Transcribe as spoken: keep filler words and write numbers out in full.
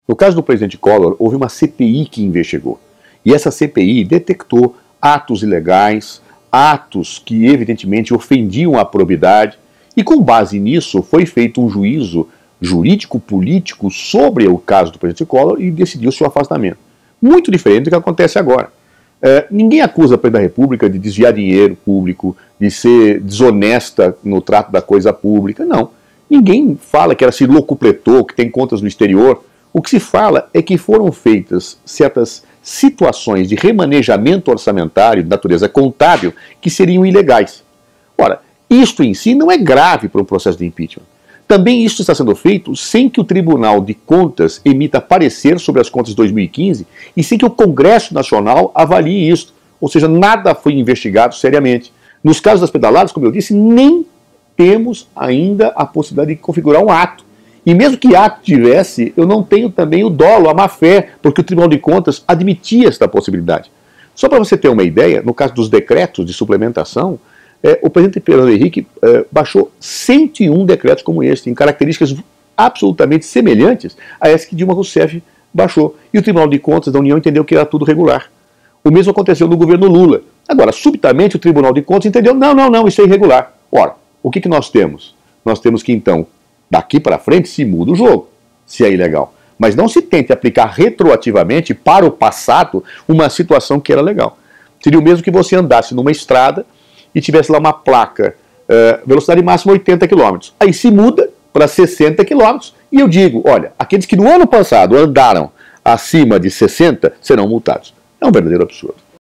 No caso do presidente Collor, houve uma C P I que investigou. E essa C P I detectou atos ilegais, atos que evidentemente ofendiam a probidade, e com base nisso foi feito um juízo jurídico-político sobre o caso do presidente Collor e decidiu seu afastamento. Muito diferente do que acontece agora. É, ninguém acusa a presidente da República de desviar dinheiro público, de ser desonesta no trato da coisa pública, não. Ninguém fala que ela se locupletou, que tem contas no exterior. O que se fala é que foram feitas certas situações de remanejamento orçamentário de natureza contábil que seriam ilegais. Ora, isto em si não é grave para um processo de impeachment. Também isso está sendo feito sem que o Tribunal de Contas emita parecer sobre as contas de dois mil e quinze e sem que o Congresso Nacional avalie isso. Ou seja, nada foi investigado seriamente. Nos casos das pedaladas, como eu disse, nem temos ainda a possibilidade de configurar um ato. E mesmo que ato tivesse, eu não tenho também o dolo, a má-fé, porque o Tribunal de Contas admitia esta possibilidade. Só para você ter uma ideia, no caso dos decretos de suplementação, é, o presidente Fernando Henrique é, baixou cento e um decretos como este, em características absolutamente semelhantes a essa que Dilma Rousseff baixou. E o Tribunal de Contas da União entendeu que era tudo regular. O mesmo aconteceu no governo Lula. Agora, subitamente, o Tribunal de Contas entendeu, não, não, não, isso é irregular. Ora, o que, que nós temos? Nós temos que, então, daqui para frente se muda o jogo, se é ilegal. Mas não se tente aplicar retroativamente para o passado uma situação que era legal. Seria o mesmo que você andasse numa estrada e tivesse lá uma placa, uh, velocidade máxima oitenta quilômetros. Aí se muda para sessenta quilômetros e eu digo, olha, aqueles que no ano passado andaram acima de sessenta serão multados. É um verdadeiro absurdo.